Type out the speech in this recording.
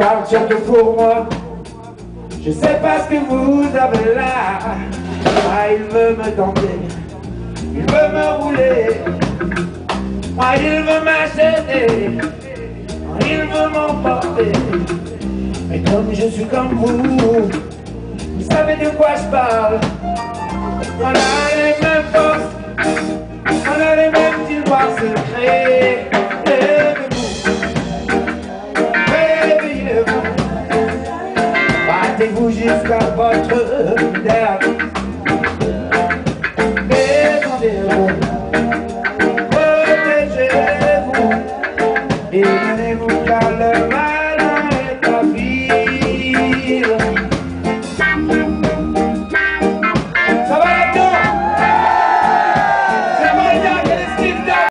parle surtout pour moi. Je sais pas ce que vous avez là. Ah, il veut me tenter, il veut me rouler. Moi, il veut m'acheter, il veut m'emporter. Mais comme je suis comme vous savez de quoi je parle. On a les mêmes forces, on a les mêmes tiroirs secrets. Réveillez-vous, battez-vous jusqu'à votre dernier. Défendez-vous, protégez-vous et menez-vous.